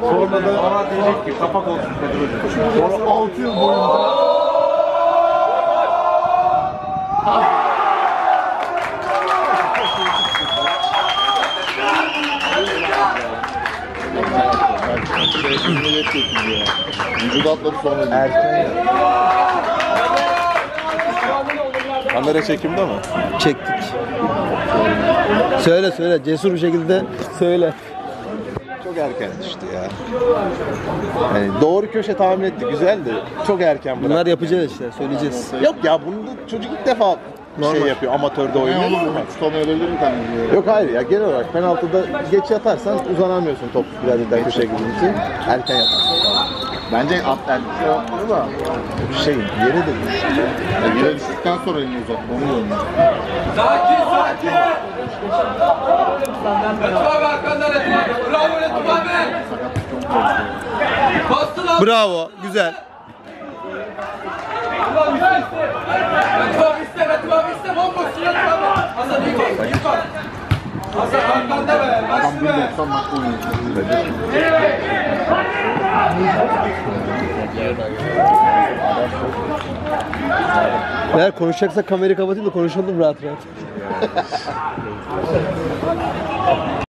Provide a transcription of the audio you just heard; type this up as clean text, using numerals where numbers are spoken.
Sonra da ona diyecek ki kapak olsun Kadir Hoca. Sonra 6 yıl boyunca vücut atları sonra erken. Kamera çekimde mi? Çektik. Söyle söyle, cesur bir şekilde söyle. Çok erken işte ya. Yani doğru köşe tahmin etti, güzeldi. Çok erken bırak. Bunlar yapacağız işte, söyleyeceğiz. Yok ya, bunu da çocuk ilk defa şey yapıyor, amatörde oynuyor. Tutamayabilir mi kendini? Yok hayır ya, genel olarak penaltıda geç yatarsan uzanamıyorsun top biraz daha köşeye gidince. Erken yatarsın. Bence atlar da Şey, yeri de düştü. yere düştükten sonra elini uzatma. Onu diyorum. Sakin sakin. Etma be arkandan etma. Bravo etma be. Bastı lan. Bravo, güzel. Etma iste. Bomboşsun etma be. Hasan iyi bak. Hasan arkanda be. Bastı be. 90 dakika oynuyor. Eğer konuşacaksak kamerayı kapatayım da konuşalım rahat rahat.